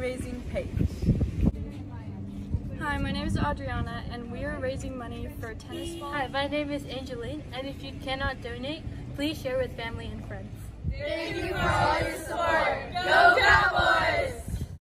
fundraising page. Hi, my name is Adriana, and we are raising money for tennis balls. Hi, my name is Angeline, and if you cannot donate, please share with family and friends. Thank you for all your support. Go Cowboys!